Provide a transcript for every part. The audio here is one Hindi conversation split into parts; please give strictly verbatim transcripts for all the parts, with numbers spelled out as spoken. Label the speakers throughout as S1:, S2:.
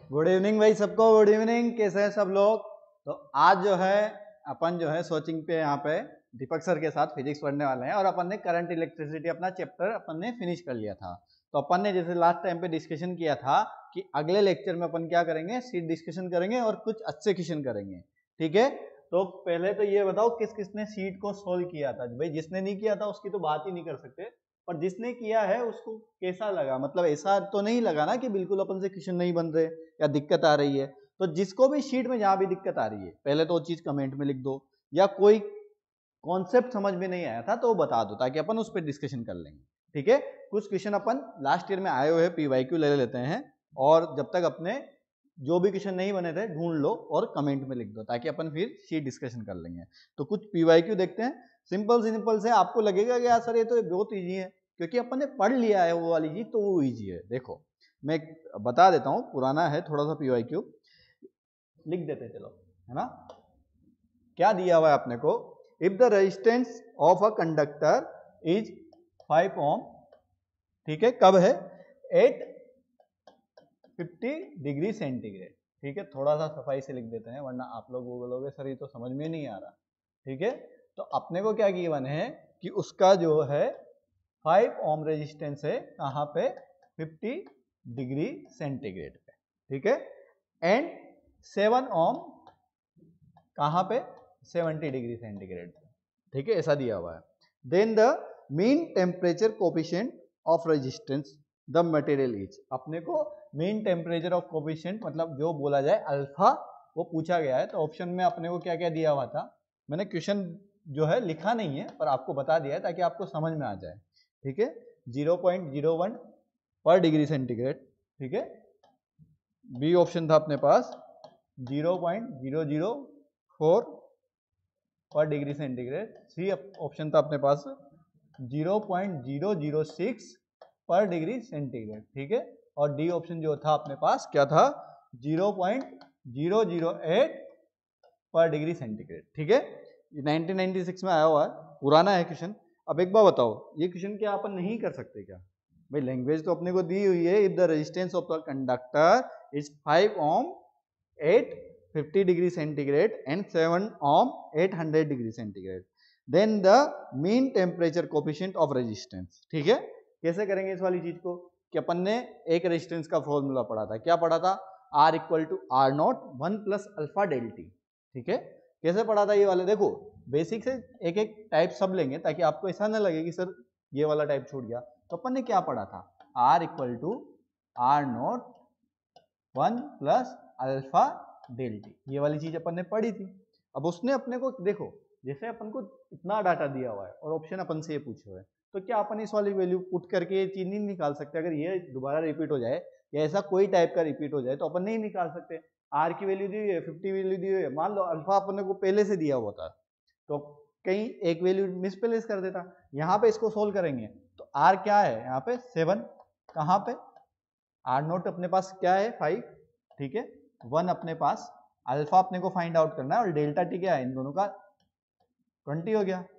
S1: गुड इवनिंग भाई सबको, गुड इवनिंग। कैसे हैं सब लोग? तो आज जो है अपन जो है सोचिंग पे यहाँ पे दीपक सर के साथ फिजिक्स पढ़ने वाले हैं और अपन ने करंट इलेक्ट्रिसिटी अपना चैप्टर अपन ने फिनिश कर लिया था। तो अपन ने जैसे लास्ट टाइम पे डिस्कशन किया था कि अगले लेक्चर में अपन क्या करेंगे, सीट डिस्कशन करेंगे और कुछ अच्छे क्वेश्चन करेंगे। ठीक है, तो पहले तो ये बताओ किस किसने सीट को सोल्व किया था। भाई जिसने नहीं किया था उसकी तो बात ही नहीं कर सकते, पर जिसने किया है उसको कैसा लगा, मतलब ऐसा तो नहीं लगा ना कि बिल्कुल अपन से क्वेश्चन नहीं बन रहे या दिक्कत आ रही है। तो जिसको भी शीट में जहां भी दिक्कत आ रही है पहले तो वो चीज कमेंट में लिख दो, या कोई कॉन्सेप्ट समझ में नहीं आया था तो वो बता दो ताकि अपन उस पर डिस्कशन कर लेंगे। ठीक है, कुछ क्वेश्चन अपन लास्ट ईयर में आए हुए पीवाईक्यू ले लेते हैं और जब तक अपने जो भी क्वेश्चन नहीं बने थे ढूंढ लो और कमेंट में लिख दो ताकि अपन फिर शीट डिस्कशन कर लेंगे। तो कुछ पीवाईक्यू देखते हैं, सिंपल सिंपल से। आपको लगेगा कि यार सर ये तो बहुत ईजी है, क्योंकि अपन ने पढ़ लिया है वो वाली चीज, तो वो ईजी है। देखो मैं बता देता हूँ, पुराना है थोड़ा सा पीवाईक्यू, लिख देते चलो, है ना। क्या दिया हुआ है अपने को, if the resistance of a conductor is five ohm, ठीक है, कब है, एट फिफ्टी डिग्री सेंटीग्रेड। ठीक है, थोड़ा सा सफाई से लिख देते हैं वरना आप लोग बोलोगे सर ये तो समझ में नहीं आ रहा। ठीक है, तो अपने को क्या गिवन है कि उसका जो है फाइव ओम रेजिस्टेंस है कहाँ पे, फिफ्टी डिग्री सेंटीग्रेड पे। ठीक है, एंड सेवन ओम कहाँ पे, सेवेंटी डिग्री सेंटीग्रेड पे। ठीक है, ऐसा दिया हुआ है। Then the mean temperature coefficient of resistance the material is, अपने को मीन टेम्परेचर ऑफ कोफिशिएंट मतलब जो बोला जाए अल्फा, वो पूछा गया है। तो ऑप्शन में अपने को क्या क्या दिया हुआ था, मैंने क्वेश्चन जो है लिखा नहीं है पर आपको बता दिया है ताकि आपको समझ में आ जाए। ठीक है, जीरो पॉइंट जीरो वन पर डिग्री सेंटीग्रेड। ठीक है, बी ऑप्शन था अपने पास zero point zero zero four पर डिग्री सेंटीग्रेड। सी ऑप्शन था अपने पास zero point zero zero six पर डिग्री सेंटीग्रेड। ठीक है, और डी ऑप्शन जो था अपने पास क्या था, zero point zero zero eight पर डिग्री सेंटीग्रेड। ठीक है, ये नाइनटीन नाइंटी सिक्स में आया हुआ है, पुराना है क्वेश्चन। अब एक बार बताओ, ये क्वेश्चन क्या अपन नहीं कर सकते क्या? भाई लैंग्वेज तो अपने को दी हुई है, if the resistance of the conductor is five ohm at fifty degree centigrade and seven ohm at hundred degree centigrade, then the mean temperature coefficient of resistance. ठीक है, कैसे करेंगे इस वाली चीज को कि अपन ने एक रेजिस्टेंस का फॉर्मूला पढ़ा था, क्या पढ़ा था, R equal to R naught one plus alpha delta t. ठीक है, कैसे पढ़ा था ये वाले, देखो बेसिक से एक एक टाइप सब लेंगे ताकि आपको ऐसा ना लगे कि सर ये वाला टाइप छूट गया। तो अपन ने क्या पढ़ा था, R equal to R naught one plus alpha delta t, ये वाली चीज अपन ने पढ़ी थी। अब उसने अपने को देखो, जैसे अपन को इतना डाटा दिया हुआ है और ऑप्शन अपन से ये पूछे हुए, तो क्या अपन इस वाली वैल्यू पुट करके ये चीज नहीं निकाल सकते? अगर ये दोबारा रिपीट हो जाए या ऐसा कोई टाइप का रिपीट हो जाए तो अपन नहीं निकाल सकते। आर की वैल्यू दी हुई है, फिफ्टी वैल्यू दी हुई है, मान लो अल्फा अपने को पहले से दिया हुआ था तो कहीं एक वैल्यू मिसप्लेस कर देता। यहाँ पे इसको सोल्व करेंगे तो आर क्या है यहाँ पे, सेवन, कहाँ पे आर नोट अपने पास क्या है, फाइव। ठीक है, वन अपने पास, अल्फा अपने को फाइंड आउट करना है और डेल्टा टी क्या है, इन दोनों का ट्वेंटी हो गया।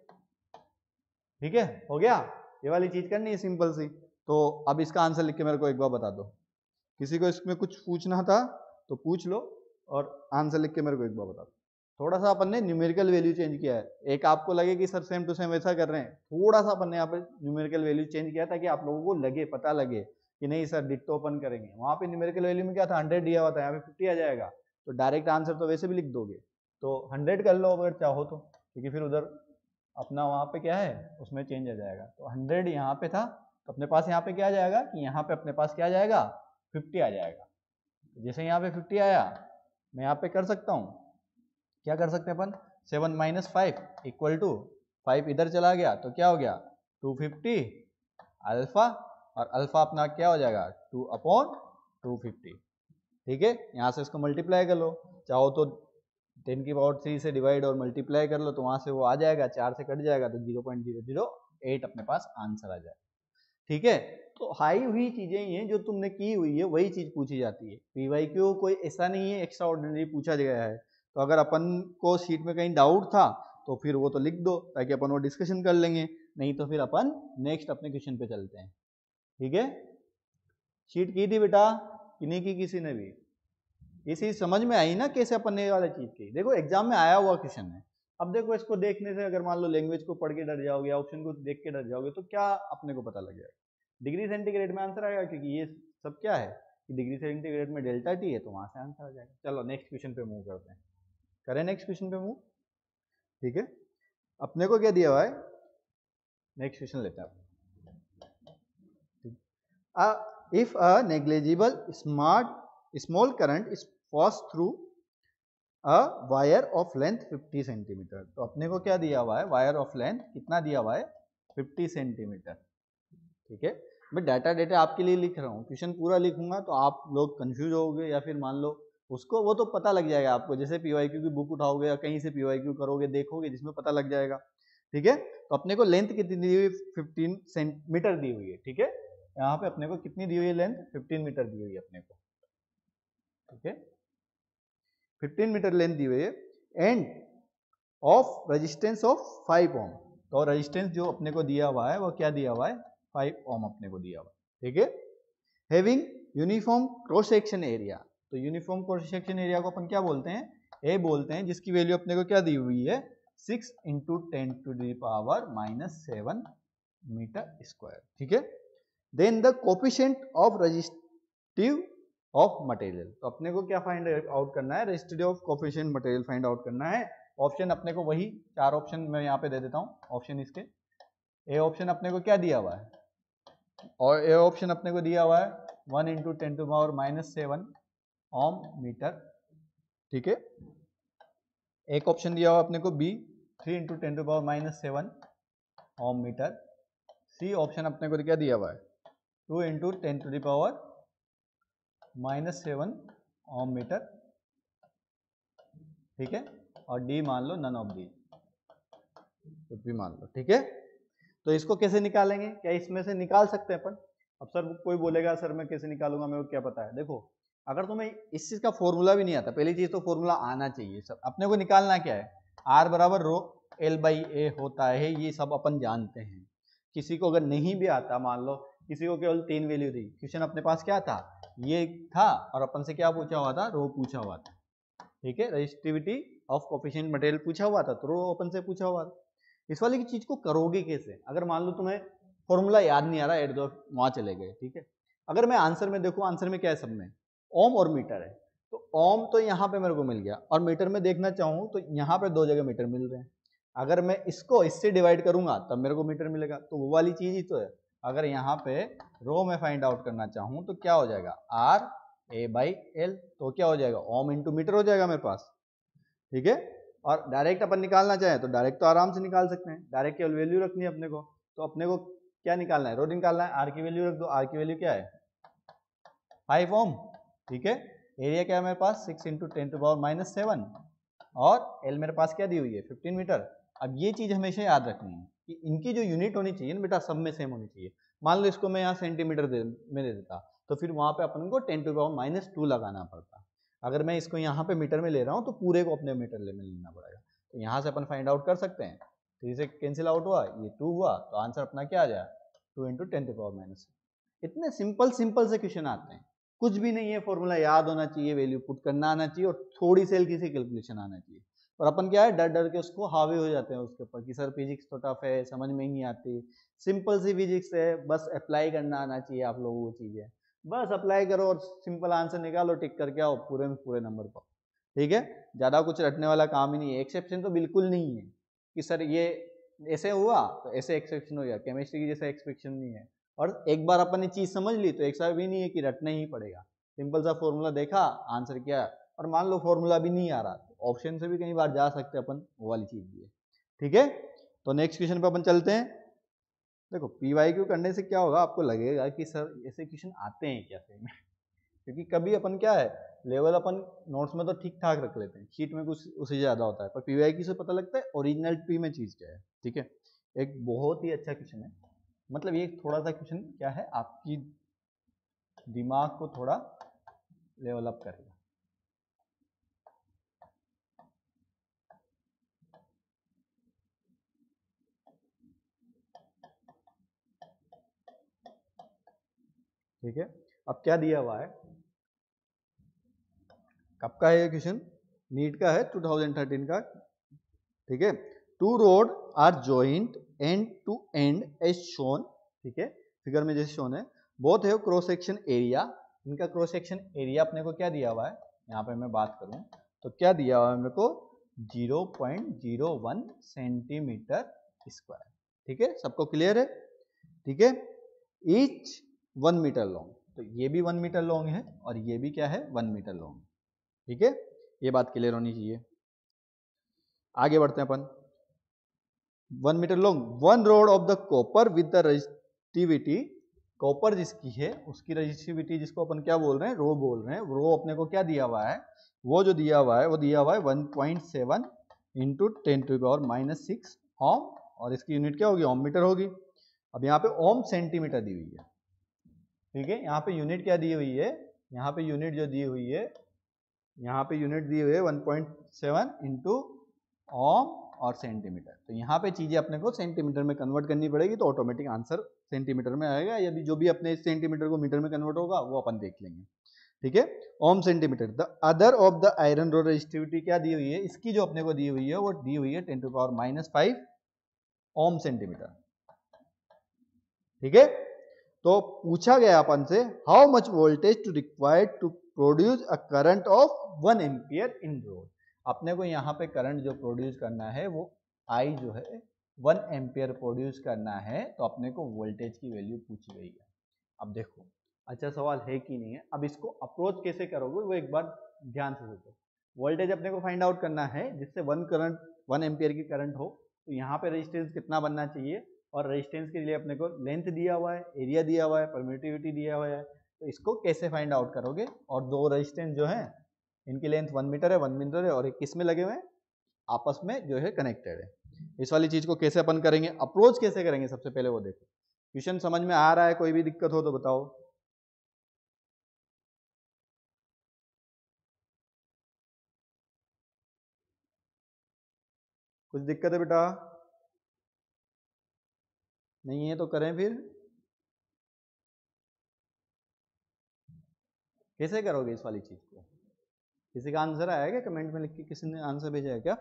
S1: ठीक है, हो गया, ये वाली चीज करनी है सिंपल सी। तो अब इसका आंसर लिख के मेरे को एक बार बता दो, किसी को इसमें कुछ पूछना था तो पूछ लो और आंसर लिख के मेरे को एक बार बता दो। थोड़ा सा अपन ने न्यूमेरिकल वैल्यू चेंज किया है, एक आपको लगे कि सर सेम टू सेम वैसा कर रहे हैं, थोड़ा सा अपन ने यहाँ पे न्यूमेरिकल वैल्यू चेंज किया ताकि आप लोगों को लगे, पता लगे कि नहीं सर डिट्टो अपन करेंगे। वहाँ पे न्यूमेरिकल वैल्यू में क्या था, हंड्रेड दिया हुआ था, यहाँ पे फिफ्टी आ जाएगा। तो डायरेक्ट आंसर तो वैसे भी लिख दोगे, तो हंड्रेड कर लो अगर चाहो तो, क्योंकि फिर उधर अपना वहाँ पे क्या है उसमें चेंज आ जाएगा। तो हंड्रेड यहाँ पे था तो अपने पास यहाँ पे क्या आ जाएगा कि यहाँ पे अपने पास क्या आ जाएगा, फिफ्टी आ जाएगा। जैसे यहाँ पे फिफ्टी आया, मैं यहाँ पे कर सकता हूँ, क्या कर सकते हैं अपन, seven minus five equal to, five इधर चला गया तो क्या हो गया, टू फिफ्टी अल्फा, और अल्फा अपना क्या हो जाएगा, टू अपॉन टू फिफ्टी। ठीक है, यहाँ से इसको मल्टीप्लाई कर लो, चाहो तो टेन की पावर थ्री से डिवाइड और मल्टीप्लाई कर लो तो वहां से वो आ जाएगा, चार से कट जाएगा तो zero point zero zero eight अपने पास आंसर आ जाएगा। ठीक है, तो हाई हुई चीजें ही हैं जो तुमने की हुई है वही चीज पूछी जाती है। पीवाईक्यू कोई ऐसा नहीं है एक्स्ट्रा ऑर्डिनरी पूछा गया है। तो अगर अपन को शीट में कहीं डाउट था तो फिर वो तो लिख दो ताकि अपन वो डिस्कशन कर लेंगे, नहीं तो फिर अपन नेक्स्ट अपने क्वेश्चन पे चलते हैं। ठीक है, शीट की थी बेटा कि नहीं की किसी ने भी? ये चीज समझ में आई ना कैसे अपन ने ये वाला चीज की। देखो एग्जाम में आया हुआ क्वेश्चन है। अब देखो इसको देखने से अगर मान लो लैंग्वेज को पढ़ के डर जाओगे या ऑप्शन को देख के डर जाओगे तो क्या अपने को पता लग जाएगा? डिग्री सेंटीग्रेड में आंसर आएगा, क्योंकि ये सब क्या है कि डिग्री सेंटीग्रेड में डेल्टा टी है, तो वहां से आंसर आ जाएगा। चलो नेक्स्ट क्वेश्चन पे मूव करते हैं। करें नेक्स्ट क्वेश्चन पे मूव। ठीक है, अपने को क्या दिया हुआ है, नेक्स्ट क्वेश्चन लेते हैं। If a negligible smart small current is pass through a wire of length fifty centimetre, तो अपने को क्या दिया हुआ है, वायर ऑफ लेंथ कितना दिया हुआ है, फिफ्टी सेंटीमीटर। ठीक है, मैं डाटा डेटा आपके लिए लिख रहा हूँ, क्वेश्चन पूरा लिखूंगा तो आप लोग कंफ्यूज होगे या फिर मान लो उसको वो तो पता लग जाएगा आपको, जैसे पीवाईक्यू की बुक उठाओगे या कहीं से पीवाईक्यू करोगे देखोगे जिसमें पता लग जाएगा। ठीक है, तो अपने को लेंथ कितनी दी हुई, फिफ्टीन सेंटीमीटर दी हुई है। ठीक है, यहाँ पे अपने को कितनी दी हुई है, लेंथ फिफ्टीन मीटर दी हुई है अपने को। ठीक है, फिफ्टीन मीटर लेंथ दी हुई है and of resistance of five ohm, तो रेजिस्टेंस जो अपने को दिया हुआ है वो क्या दिया हुआ है, फाइव ओम अपने को दिया हुआ है। ठीक है, having uniform cross section area, तो यूनिफॉर्म क्रॉस सेक्शन एरिया को अपन क्या बोलते हैं, ए बोलते हैं, जिसकी वैल्यू अपने को क्या दी हुई है, six into ten to the power minus seven metre square. ठीक है, then the coefficient of resistive of material, तो अपने को क्या फाइंड आउट करना है, resistive of coefficient material find out करना है। ऑप्शन अपने को वही चार ऑप्शन मैं यहाँ पे दे देता हूँ, ऑप्शन इसके ए ऑप्शन अपने को क्या दिया हुआ है, और ए ऑप्शन अपने को दिया हुआ है one into ten to power minus seven ohm metre. ठीक है, एक ऑप्शन दिया हुआ अपने को B three into ten to power minus seven ohm metre. C option अपने को क्या दिया हुआ है, two into ten to power minus seven ohm metre. ठीक है, और डी मान लो नन ऑफ दी, कुछ भी मान लो। ठीक है, तो इसको कैसे निकालेंगे, क्या इसमें से निकाल सकते हैं अपन? अब सर कोई बोलेगा सर मैं कैसे निकालूंगा, मेरे को क्या पता है। देखो अगर तुम्हें इस चीज का फॉर्मूला भी नहीं आता, पहली चीज तो फॉर्मूला आना चाहिए। सर अपने को निकालना क्या है, आर बराबर रो एल बाई ए होता है, ये सब अपन जानते हैं। किसी को अगर नहीं भी आता, मान लो किसी को केवल तीन वैल्यू दी, क्वेश्चन अपने पास क्या था, ये था, और अपन से क्या पूछा हुआ था, रो पूछा हुआ था। ठीक है, रेजिस्टिविटी ऑफ कोफिशिएंट मटेरियल पूछा हुआ था, तो रो अपन से पूछा हुआ था। इस वाली की चीज को करोगे कैसे, अगर मान लो तुम्हें फॉर्मूला याद नहीं आ रहा, एट दो वहां चले गए। ठीक है, अगर मैं आंसर में देखूं, आंसर में क्या है, सब में ओम और मीटर है, तो ओम तो यहाँ पे मेरे को मिल गया, और मीटर में देखना चाहूँ तो यहाँ पे दो जगह मीटर मिल रहे हैं। अगर मैं इसको इससे डिवाइड करूंगा तब मेरे को मीटर मिलेगा, तो वो वाली चीज ही तो है। अगर यहाँ पे रो में फाइंड आउट करना चाहूँ तो क्या हो जाएगा, आर ए बाई एल, तो क्या हो जाएगा, ओम इंटू मीटर हो जाएगा मेरे पास। ठीक है, और डायरेक्ट अपन निकालना चाहें तो डायरेक्ट तो आराम से निकाल सकते हैं, डायरेक्ट केवल वैल्यू रखनी है अपने को। तो अपने को क्या निकालना है, रो निकालना है, आर की वैल्यू रख दो, आर की वैल्यू क्या है, फाइव ओम। ठीक है, एरिया क्या है मेरे पास, six into ten to power minus seven, और एल मेरे पास क्या दी हुई है, फिफ्टीन मीटर। अब ये चीज हमेशा याद रखनी है कि इनकी जो यूनिट होनी चाहिए ना बेटा, सब में सेम होनी चाहिए। मान लो इसको मैं यहाँ सेंटीमीटर दे में दे देता, तो फिर वहां पे अपन को ten to power minus two लगाना पड़ता। अगर मैं इसको यहाँ पे मीटर में ले रहा हूँ तो पूरे को अपने मीटर में लेना पड़ेगा। तो यहाँ से अपन फाइंड आउट कर सकते हैं, थ्री से कैंसिल आउट हुआ, ये टू हुआ, तो आंसर अपना क्या आ जाए, two into ten to power minus. इतने सिंपल सिंपल से क्वेश्चन आते हैं, कुछ भी नहीं है, फॉर्मूला याद होना चाहिए, वैल्यू पुट करना आना चाहिए, और थोड़ी सी हल्की सी कैलकुलेशन आना चाहिए। और अपन क्या है, डर डर के उसको हावी हो जाते हैं उसके ऊपर कि सर फिजिक्स तो टफ है, समझ में ही नहीं आती। सिंपल सी फिजिक्स है, बस अप्लाई करना आना चाहिए आप लोगों को चीजें, बस अप्लाई करो और सिंपल आंसर निकालो, टिक करके आओ, पूरे में पूरे नंबर पाओ। ठीक है, ज्यादा कुछ रटने वाला काम ही नहीं है। एक्सेप्शन तो बिल्कुल नहीं है कि सर ये ऐसे हुआ तो ऐसे एक्सेप्शन हो गया, केमिस्ट्री की जैसा एक्सपेक्शन नहीं है। और एक बार अपन ने चीज समझ ली तो एक साथ भी नहीं है कि रटना ही पड़ेगा। सिंपल सा फॉर्मूला देखा, आंसर किया, और मान लो फॉर्मूला भी नहीं आ रहा तो ऑप्शन से भी कई बार जा सकते अपन, वो वाली चीज भी है। ठीक है, तो नेक्स्ट क्वेश्चन पे अपन चलते हैं। देखो पीवाईक्यू करने से क्या होगा, आपको लगेगा कि सर ऐसे क्वेश्चन आते हैं क्या सही में, क्योंकि कभी अपन क्या है, लेवल अपन नोट्स में तो ठीक ठाक रख लेते हैं, शीट में कुछ उससे ज्यादा होता है, पर पीवाईक्यू से पता लगता है ओरिजिनलिटी में चीज क्या है। ठीक है, एक बहुत ही अच्छा क्वेश्चन है, मतलब ये थोड़ा सा क्वेश्चन क्या है, आपकी दिमाग को थोड़ा लेवल अप करेगा। ठीक है, अब क्या दिया हुआ है, कब का है ये क्वेश्चन? नीट का है, टू थाउजेंड थर्टीन का। ठीक है, two rod are joint end to end as shown. ठीक है, फिगर में जैसे शोन है। बोथ है क्रॉस सेक्शन एरिया, इनका क्रॉस सेक्शन एरिया अपने को क्या दिया हुआ है, यहाँ पे मैं बात करूं तो क्या दिया हुआ है मेरे को, zero point zero one centimetre square. ठीक है, सबको क्लियर है? ठीक है, ईच वन मीटर लॉन्ग, तो ये भी वन मीटर लॉन्ग है और ये भी क्या है, वन मीटर लॉन्ग। ठीक है, ये बात क्लियर होनी चाहिए। आगे बढ़ते हैं अपन। One metre long, one rod of the copper with the resistivity, copper जिसकी है उसकी रजिस्टिविटी जिसको अपन क्या बोल रहे हैं, रो बोल रहे हैं। रो अपने को क्या दिया हुआ है, वो जो दिया हुआ है वो दिया हुआ है one point seven into ten to power minus six ohm, और इसकी यूनिट क्या होगी, ओम मीटर होगी। अब यहाँ पे ओम सेंटीमीटर दी हुई है। ठीक है, यहाँ पे यूनिट क्या दी हुई है, यहाँ पे यूनिट जो दी हुई है, यहाँ पे यूनिट दी हुई है one point seven into ohm और सेंटीमीटर। तो यहाँ पे चीजें अपने को सेंटीमीटर में कन्वर्ट करनी पड़ेगी, तो ऑटोमेटिक आंसर सेंटीमीटर में आएगा। यदि जो भी अपने सेंटीमीटर को मीटर में कन्वर्ट होगा वो अपन देख लेंगे। ठीक है, ohm centimetre. The other of the iron rod resistivity क्या दी हुई है, इसकी जो अपने को दी हुई है वो दी हुई है ten to power minus five ohm centimetre. ठीक है, तो पूछा गया अपन से how much voltage to required to produce a current of one ampere in rod. अपने को यहाँ पे करंट जो प्रोड्यूस करना है वो आई जो है वन एम्पियर प्रोड्यूस करना है, तो अपने को वोल्टेज की वैल्यू पूछी गई है। अब देखो अच्छा सवाल है कि नहीं है। अब इसको अप्रोच कैसे करोगे वो एक बार ध्यान से सोचो। वोल्टेज अपने को फाइंड आउट करना है जिससे वन करंट वन एम्पियर की करंट हो, तो यहाँ पे रेजिस्टेंस कितना बनना चाहिए, और रेजिस्टेंस के लिए अपने को लेंथ दिया हुआ है, एरिया दिया हुआ है, परमिटिविटी दिया हुआ है। तो इसको कैसे फाइंड आउट करोगे, और दो रेजिस्टेंस जो है इनकी लेंथ वन मीटर है, वन मीटर है, और एक किस में लगे हुए हैं, आपस में जो है कनेक्टेड है। इस वाली चीज को कैसे अपन करेंगे, अप्रोच कैसे करेंगे, सबसे पहले वो देखो। क्वेश्चन समझ में आ रहा है, कोई भी दिक्कत हो तो बताओ। कुछ दिक्कत है बेटा? नहीं है तो करें फिर, कैसे करोगे इस वाली चीज को? किसी का आंसर आया क्या कमेंट में लिख के, किसी ने आंसर भेजा है क्या?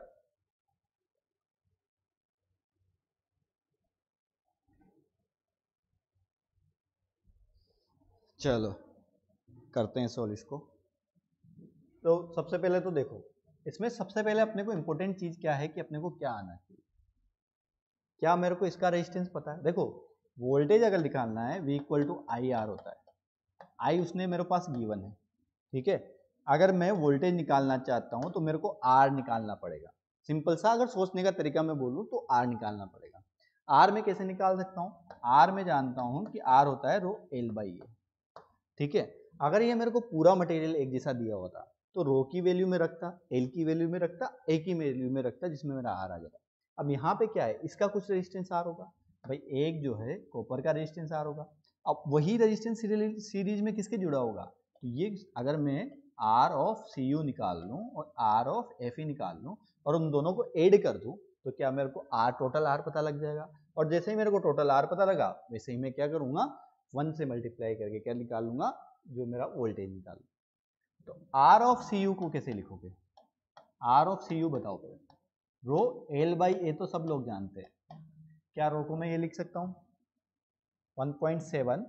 S1: चलो करते हैं सॉल्व इसको। तो सबसे पहले तो देखो, इसमें सबसे पहले अपने को इंपॉर्टेंट चीज क्या है कि अपने को क्या आना चाहिए, क्या मेरे को इसका रेजिस्टेंस पता है। देखो वोल्टेज अगर निकालना है V equal to I R होता है, आई उसने मेरे पास गिवन है। ठीक है, अगर मैं वोल्टेज निकालना चाहता हूं तो मेरे को आर निकालना पड़ेगा। सिंपल सा अगर सोचने का तरीका मैं बोलूं तो आर निकालना पड़ेगा। आर में कैसे निकाल सकता हूं, आर में जानता हूं कि आर होता है रो एल बाई ए। ठीक है, अगर ये मेरे को पूरा मटेरियल एक जैसा दिया होता तो रो की वैल्यू में रखता, एल की वैल्यू में रखता, ए की वैल्यू में रखता, जिसमें मेरा आर आ जाता। अब यहाँ पे क्या है, इसका कुछ रेजिस्टेंस आर होगा भाई, एक जो है कॉपर का रेजिस्टेंस आर होगा। अब वही रेजिस्टेंस सीरीज में किसके जुड़ा होगा, तो ये अगर मैं आर ऑफ सी यू निकाल लूँ और आर ऑफ एफ ई निकाल लूँ और उन दोनों को ऐड कर दूँ, तो क्या मेरे को आर टोटल आर पता लग जाएगा। और जैसे ही मेरे को टोटल आर पता लगा, वैसे ही मैं क्या करूँगा, वन से मल्टीप्लाई करके क्या निकालूंगा, जो मेरा वोल्टेज निकालूंगा। तो आर ऑफ सी यू को कैसे लिखोगे, आर ऑफ सी यू बताओ पहले। रो एल बाई ए तो सब लोग जानते हैं, क्या रो को मैं ये लिख सकता हूँ one point seven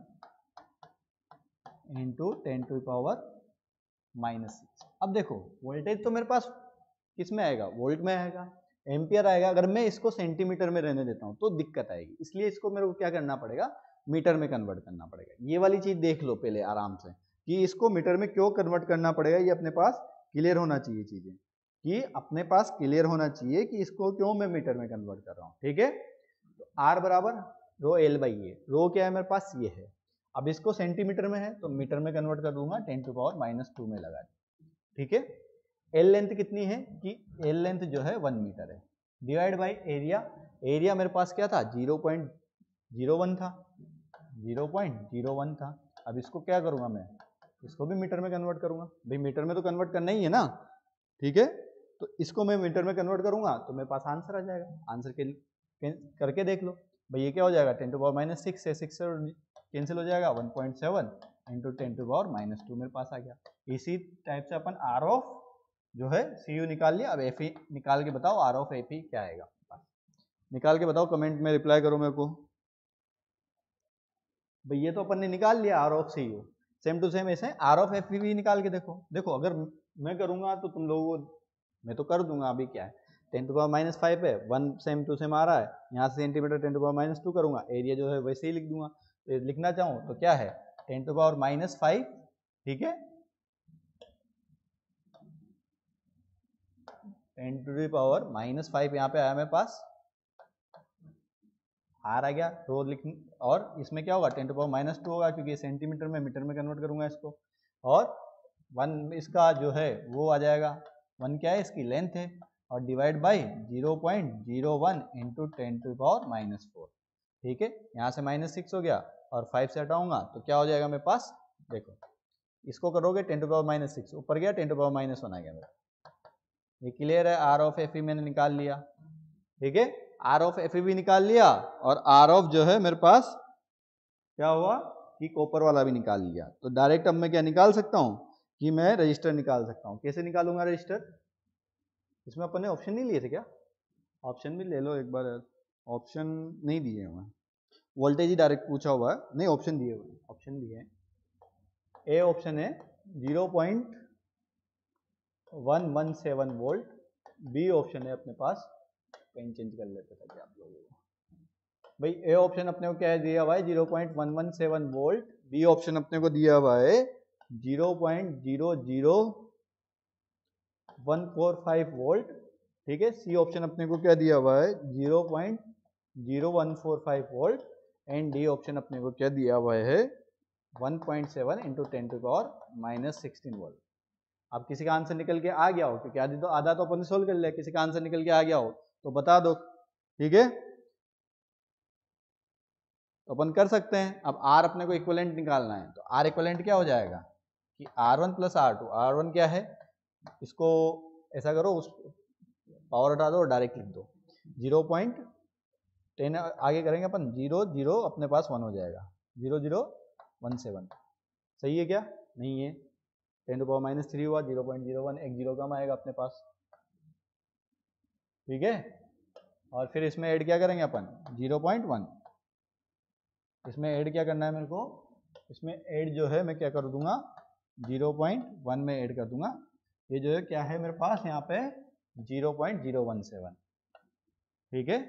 S1: into ten to power minus six. अब देखो वोल्टेज तो मेरे पास किस में आएगा, वोल्ट में आएगा, एम्पियर आएगा। अगर मैं इसको सेंटीमीटर में रहने देता हूँ तो दिक्कत आएगी, इसलिए इसको मेरे को क्या करना पड़ेगा, मीटर में कन्वर्ट करना पड़ेगा। ये वाली चीज देख लो पहले आराम से कि इसको मीटर में क्यों कन्वर्ट करना पड़ेगा, ये अपने पास क्लियर होना चाहिए चीजें, कि अपने पास क्लियर होना चाहिए कि इसको क्यों मैं मीटर में कन्वर्ट कर रहा हूँ। ठीक है, तो आर बराबर रो एल बाई ए, रो क्या है मेरे पास, ये है। अब इसको सेंटीमीटर में है तो मीटर में कन्वर्ट कर दूंगा, ten to power minus two में लगा दी। ठीक है, एल लेंथ कितनी है कि एल लेंथ जो है वन मीटर है, डिवाइड बाई एरिया। एरिया मेरे पास क्या था, जीरो पॉइंट जीरो वन था, जीरो पॉइंट जीरो वन था। अब इसको क्या करूंगा मैं, इसको भी मीटर में कन्वर्ट करूंगा, भाई मीटर में तो कन्वर्ट करना ही है ना। ठीक है, तो इसको मैं मीटर में कन्वर्ट करूंगा तो मेरे पास आंसर आ जाएगा। आंसर के करके देख लो भाई, ये क्या हो जाएगा, ten to power minus six से सिक्स कैंसिल हो जाएगा, one point seven into ten to power minus two मेरे पास आ गया। इसी टाइप से अपन आर ऑफ जो है सी यू निकाल लिया। अब एफ ई निकाल के बताओ आर ऑफ एफ ई क्या आएगा, निकाल के बताओ, कमेंट में रिप्लाई करो मेरे को। भाई ये तो अपन ने निकाल लिया R of C U, same to same ऐसे आर ऑफ एफ भी निकाल के देखो। देखो अगर मैं करूंगा तो तुम लोगों को, मैं तो कर दूंगा, अभी क्या है ten to power minus five है, वन सेम टू सेम आ रहा है, यहाँ से centimetre ten to power minus two करूंगा, एरिया जो है वैसे ही लिख दूंगा। तो लिखना चाहूँ तो क्या है ten to power minus five, ठीक है, ten to power minus five यहाँ पे आया मेरे पास, आर आ गया तो लिख, और इसमें क्या होगा ten to power minus two होगा क्योंकि सेंटीमीटर में मीटर में कन्वर्ट करूंगा इसको, और वन इसका जो है वो आ जाएगा, वन क्या है इसकी लेंथ है, और divide by zero point zero one into ten to power minus four, ठीक है। यहाँ से माइनस सिक्स हो गया और फाइव से हटाऊंगा तो क्या हो जाएगा मेरे पास, देखो इसको करोगे ten to power minus six ऊपर गया, ten to power minus one आ गया मेरा। ये क्लियर है, आर ऑफ एफ ई मैंने निकाल लिया, ठीक है, आर ऑफ एफ भी निकाल लिया, और आर ऑफ जो है मेरे पास क्या हुआ कि कॉपर वाला भी निकाल लिया। तो डायरेक्ट अब मैं क्या निकाल सकता हूं कि मैं रजिस्टर निकाल सकता हूं। कैसे निकालूंगा रजिस्टर, इसमें अपन ने ऑप्शन नहीं लिए थे क्या, ऑप्शन भी ले लो एक बार, ऑप्शन नहीं दिए हुए, वोल्टेज ही डायरेक्ट पूछा हुआ है, नहीं ऑप्शन दिए हुए, ऑप्शन दिए हैं। ए ऑप्शन है zero point one one seven volt, B option है अपने पास, पेन चेंज कर लेते थे क्या आप लोगों को, भाई ए ऑप्शन अपने को क्या है दिया हुआ है zero point one one seven volt, B option अपने को दिया हुआ है zero point zero zero one four five volt, ठीक है, सी ऑप्शन अपने को क्या दिया हुआ है zero point zero one four five volt, and D option अपने को क्या दिया हुआ है one point seven into ten to power minus sixteen volt. अब किसी का आंसर निकल के आ गया हो, क्योंकि आधी तो आधा तो अपन ने सोल्व कर लिया, किसी का आंसर निकल के आ गया हो तो बता दो, ठीक है, तो अपन कर सकते हैं। अब आर अपने को इक्विवेलेंट निकालना है, तो आर इक्विवेलेंट क्या हो जाएगा कि R one plus R two, R one क्या है, इसको ऐसा करो उस पावर हटा दो और डायरेक्ट लिख दो, जीरो पॉइंट टेन आगे करेंगे अपन, जीरो जीरो अपने पास वन हो जाएगा, जीरो जीरो वन सेवन, सही है क्या, नहीं है, ten to power minus three हुआ, जीरो पॉइंट जीरो वन, एक जीरो कम आएगा अपने पास, ठीक है, और फिर इसमें ऐड क्या करेंगे अपन जीरो पॉइंट वन, इसमें ऐड क्या करना है मेरे को, इसमें ऐड जो है मैं क्या कर दूंगा जीरो पॉइंट वन में ऐड कर दूंगा, ये जो है क्या है मेरे पास यहाँ पे zero point zero one seven, ठीक है,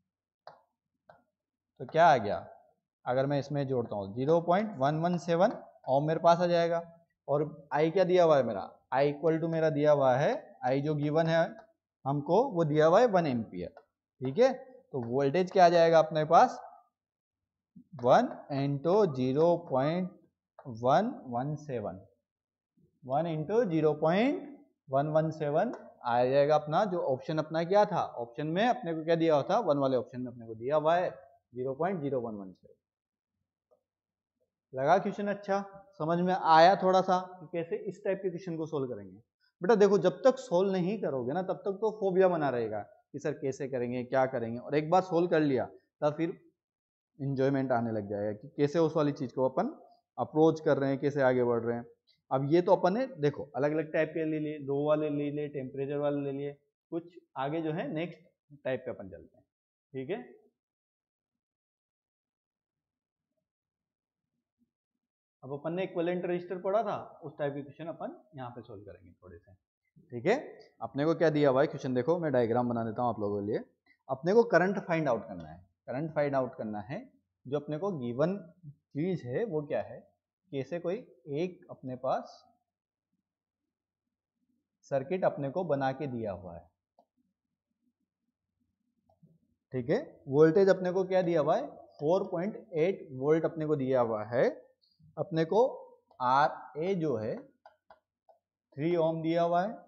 S1: तो क्या आ गया, अगर मैं इसमें जोड़ता हूँ zero point one one seven ohm मेरे पास आ जाएगा, और आई क्या दिया हुआ है मेरा, आई इक्वल टू मेरा दिया हुआ है, आई जो गिवन है हमको वो दिया हुआ है वन एम्पियर, ठीक है, तो वोल्टेज क्या आ जाएगा अपने पास one into zero point one one seven, one into zero point one one seven आ जाएगा अपना, जो ऑप्शन अपना क्या था, ऑप्शन में अपने को क्या दिया हुआ था, वन वाले ऑप्शन में अपने को दिया हुआ है zero point zero one one seven. लगा क्वेश्चन अच्छा, समझ में आया थोड़ा सा कि कैसे इस टाइप के क्वेश्चन को सोल्व करेंगे। बेटा देखो जब तक सोल्व नहीं करोगे ना तब तक तो फोबिया बना रहेगा कि सर कैसे करेंगे क्या करेंगे, और एक बार सोल्व कर लिया तब फिर इंजॉयमेंट आने लग जाएगा कि कैसे उस वाली चीज को अपन अप्रोच कर रहे हैं, कैसे आगे बढ़ रहे हैं। अब ये तो अपन ने देखो अलग अलग टाइप के ले लिए, रो वाले ले लिए, टेम्परेचर वाले ले लिए, कुछ आगे जो है नेक्स्ट टाइप पे अपन चलते हैं, ठीक है। अब अपन ने इक्विवेलेंट रजिस्टर पढ़ा था, उस टाइप के क्वेश्चन अपन यहाँ पे सोल्व करेंगे थोड़े से, ठीक है। अपने को क्या दिया हुआ है क्वेश्चन, देखो मैं डायग्राम बना देता हूँ आप लोगों के लिए। अपने को करंट फाइंड आउट करना है, करंट फाइंड आउट करना है, जो अपने को गिवन चीज है वो क्या है, कैसे कोई एक अपने पास सर्किट अपने को बना के दिया हुआ है, ठीक है, वोल्टेज अपने को क्या दिया हुआ है फोर पॉइंट एट वोल्ट अपने को दिया हुआ है, अपने को आर ए जो है थ्री ओम दिया हुआ है,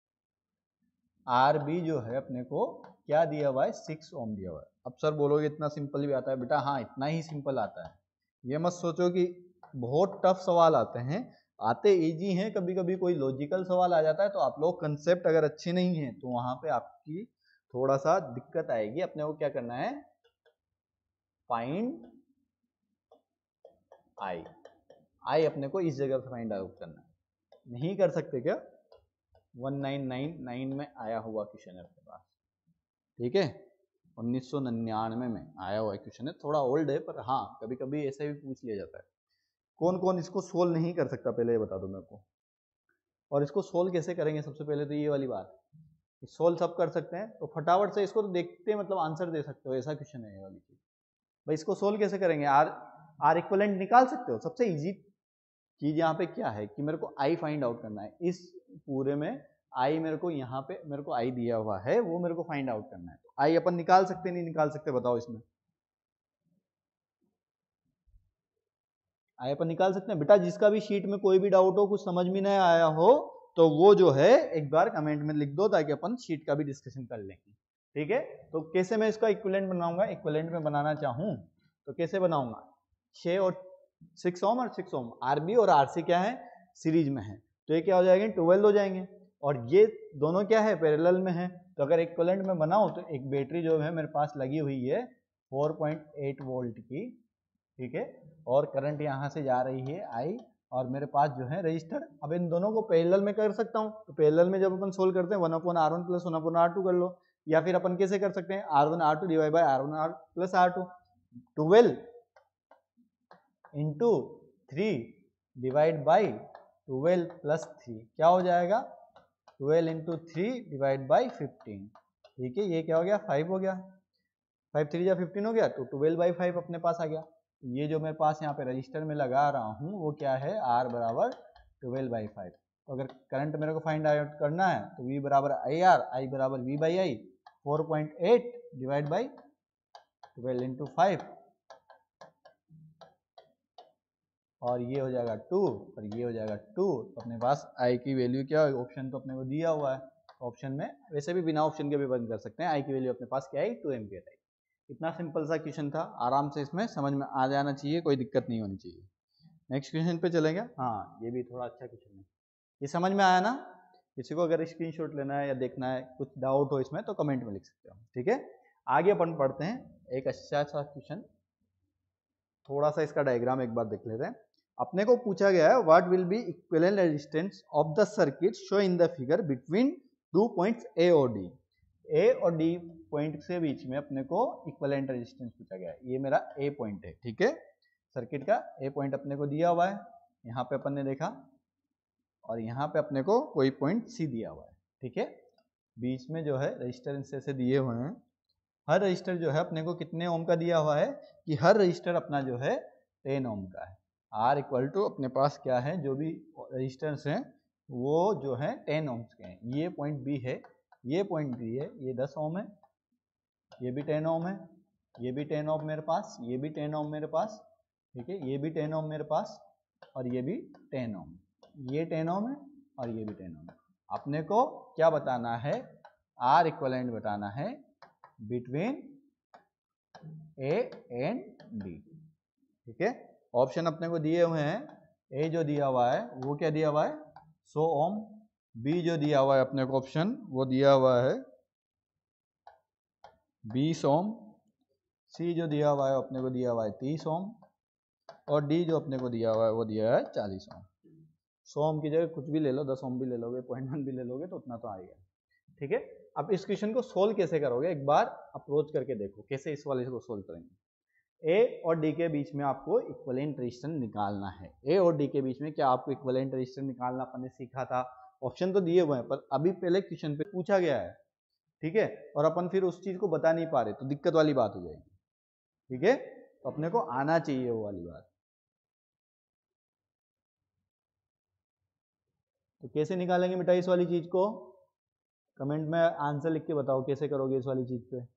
S1: आर बी जो है अपने को क्या दिया हुआ है सिक्स ओम दिया हुआ है। अब सर बोलोगे इतना सिंपल भी आता है, बेटा हाँ इतना ही सिंपल आता है, ये मत सोचो कि बहुत टफ सवाल आते हैं, आते इजी हैं, कभी कभी कोई लॉजिकल सवाल आ जाता है तो आप लोग कंसेप्ट अगर अच्छे नहीं है तो वहां पे आपकी थोड़ा सा दिक्कत आएगी। अपने को क्या करना है फाइंड आई, आई अपने को इस जगह से फाइंड आउट करना है, नहीं कर सकते क्या, वन नाइन नाइन नाइन में आया हुआ क्वेश्चन है अपने पास, ठीक है, उन्नीस सौ निन्यानवे में आया हुआ क्वेश्चन है, थोड़ा ओल्ड है पर हाँ कभी कभी ऐसे भी पूछ लिया जाता है। कौन कौन इसको सोल्व नहीं कर सकता पहले ये बता दो मेरे को, और इसको सोल्व कैसे करेंगे सबसे पहले तो ये वाली बात, सोल्व सब कर सकते हैं तो फटाफट से इसको तो देखते मतलब आंसर दे सकते हो, ऐसा क्वेश्चन है ये वाली चीज। भाई इसको सोल्व कैसे करेंगे, आर आर इक्वलेंट निकाल सकते हो, सबसे इजी चीज यहाँ पे क्या है कि मेरे को आई फाइंड आउट करना है, इस पूरे में आई मेरे को यहाँ पे मेरे को आई दिया हुआ है वो मेरे को फाइंड आउट करना है, तो आई अपन निकाल सकते नहीं निकाल सकते बताओ इसमें, आई अपन निकाल सकते हैं बेटा। जिसका भी शीट में कोई भी डाउट हो, कुछ समझ में नहीं आया हो तो वो जो है एक बार कमेंट में लिख दो ताकि अपन शीट का भी डिस्कशन कर लेंगे, ठीक है। तो कैसे मैं इसका इक्विवेलेंट बनाऊंगा, इक्विवेलेंट में बनाना चाहूं तो कैसे बनाऊंगा, छह और सिक्स ओम और सिक्स ओम, आरबी और आरसी क्या है सीरीज में है, तो ये क्या हो जाएंगे ट्वेल्व हो जाएंगे, और ये दोनों क्या है पैरेलल में है, तो अगर इक्विवेलेंट में बनाऊं तो एक बैटरी जो है मेरे पास लगी हुई है फोर पॉइंट एट वोल्ट की, ठीक है, और करंट यहाँ से जा रही है आई, और मेरे पास जो है रजिस्टर, अब इन दोनों को पैरेलल में कर सकता हूँ, तो पैरेलल में जब अपन सोल्व करते हैं one upon R one plus one upon R two कर लो, या फिर अपन कैसे कर सकते हैं R one R two divide by R one R plus R two, twelve into three divide by twelve plus three क्या हो जाएगा, twelve into three divide by fifteen, ठीक है, ये क्या हो गया फाइव हो गया, फाइव थ्री या फिफ्टीन हो गया, तो ट्वेल्व बाई फाइव अपने पास आ गया। ये जो मेरे पास यहाँ पे रजिस्टर में लगा रहा हूँ वो क्या है आर बराबर ट्वेल्व बाई फाइव, तो अगर करंट मेरे को फाइंड आउट करना है तो वी बराबर आई आर, आई बराबर V by I, four point eight divide by twelve into five, और ये हो जाएगा टू और ये हो जाएगा टू, तो अपने पास आई की वैल्यू क्या है, ऑप्शन तो अपने को दिया हुआ है, ऑप्शन में वैसे भी बिना ऑप्शन के भी बंद कर सकते हैं, आई की वैल्यू अपने पास क्या है टू एम्पियर आई। इतना सिंपल सा क्वेश्चन था, आराम से इसमें समझ में आ जाना चाहिए, कोई दिक्कत नहीं होनी चाहिए। नेक्स्ट क्वेश्चन पे चलेंगे, हाँ ये भी थोड़ा अच्छा क्वेश्चन है, ये समझ में आया ना, किसी को अगर स्क्रीनशॉट लेना है या देखना है कुछ डाउट हो इसमें तो कमेंट में लिख सकते हो, ठीक है। आगे अपन पढ़ते हैं एक अच्छा सा क्वेश्चन, थोड़ा सा इसका डायग्राम एक बार देख लेते हैं। अपने को पूछा गया है what will be equivalent resistance of the circuit show in the figure between two points A और डी, ए और डी पॉइंट से बीच में अपने को इक्विवेलेंट रेजिस्टेंस पूछा गया है, ये मेरा ए पॉइंट है, ठीक है, सर्किट का ए पॉइंट अपने को दिया हुआ है, यहाँ पे अपन ने देखा, और यहाँ पे अपने को कोई पॉइंट सी दिया हुआ है, ठीक है, बीच में जो है रजिस्टेंस ऐसे दिए हुए हैं, हर रजिस्टर जो है अपने को कितने ओम का दिया हुआ है कि हर रजिस्टर अपना जो है टेन ओम का है, आर इक्वल टू अपने पास क्या है जो भी रजिस्टेंस हैं वो जो है टेन ओम्स के हैं, ये पॉइंट बी है, ये पॉइंट बी है, ये दस ओम है, ये भी टेन ओम है, ये भी टेन ओम मेरे पास, ये भी टेन ओम मेरे पास, ठीक है, ये भी टेन ओम मेरे पास, और ये भी टेन ओम, ये टेन ओम है और ये भी टेन ओम है। अपने को क्या बताना है, आर इक्विवेलेंट बताना है बिटवीन ए एंड डी, ठीक है। ऑप्शन अपने को दिए हुए हैं, ए जो दिया हुआ है वो क्या दिया हुआ है सौ ओम, बी जो दिया हुआ है अपने को ऑप्शन वो दिया हुआ है बीस ओम, सी जो दिया हुआ है अपने को दिया हुआ है तीस ओम, और डी जो अपने को दिया हुआ है वो दिया है चालीस ओम। सौ ओम की जगह कुछ भी ले लो, दस ओम भी ले लोगे, पॉइंट वन भी ले लोगे तो उतना तो आएगा, ठीक है। अब इस क्वेश्चन को सोल्व कैसे करोगे एक बार अप्रोच करके देखो, कैसे इस वाले को सोल्व करेंगे। ए और डी के बीच में आपको इक्विवेलेंट रेजिस्टेंस निकालना है, ए और डी के बीच में क्या आपको इक्विवेलेंट रेजिस्टेंस निकालना अपन ने सीखा था, ऑप्शन तो दिए हुए हैं पर अभी पहले क्वेश्चन पे पूछा गया है, ठीक है, और अपन फिर उस चीज को बता नहीं पा रहे तो दिक्कत वाली बात हो जाएगी, ठीक है, तो अपने को आना चाहिए वो वाली बात। तो कैसे निकालेंगे बेटा इस वाली चीज को, कमेंट में आंसर लिख के बताओ कैसे करोगे इस वाली चीज पे।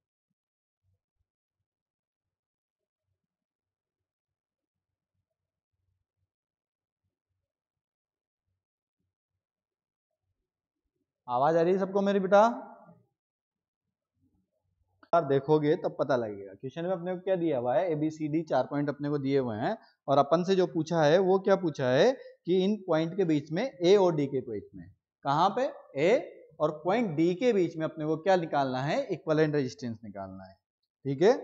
S1: आवाज आ रही है सबको मेरी बेटा, यार देखोगे तब पता लगेगा। क्वेश्चन में अपने को क्या दिया हुआ है, ए बी सी डी चार पॉइंट अपने को दिए हुए हैं, और अपन से जो पूछा है वो क्या पूछा है कि इन पॉइंट के बीच में ए और डी के बीच में, कहाँ पे ए और पॉइंट डी के बीच में अपने को क्या निकालना है, इक्विवेलेंट रेजिस्टेंस निकालना है, ठीक है।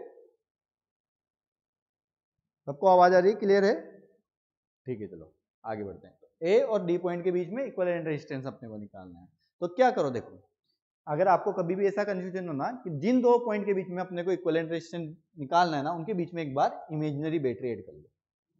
S1: सबको आवाज आ रही है, क्लियर है, ठीक है, चलो आगे बढ़ते हैं। तो ए और डी पॉइंट के बीच में इक्विवेलेंट रेजिस्टेंस अपने को निकालना है, तो क्या करो, देखो अगर आपको कभी भी ऐसा कंफ्यूजन हो ना कि जिन दो पॉइंट के बीच में अपने को इक्विवेलेंट रेजिस्टेंस निकालना है ना, उनके बीच में एक बार इमेजिनरी बैटरी ऐड कर लो।